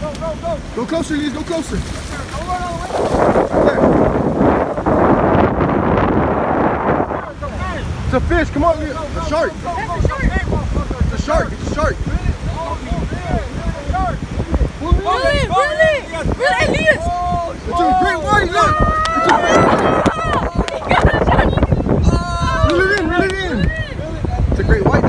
Go closer, Elias, go closer. It's a fish, come on, Elias. It's a shark. It's a shark, it's a shark. Really, Elias. It's a great white, look. It's a great white. Reel it in, reel it in. It's a great white.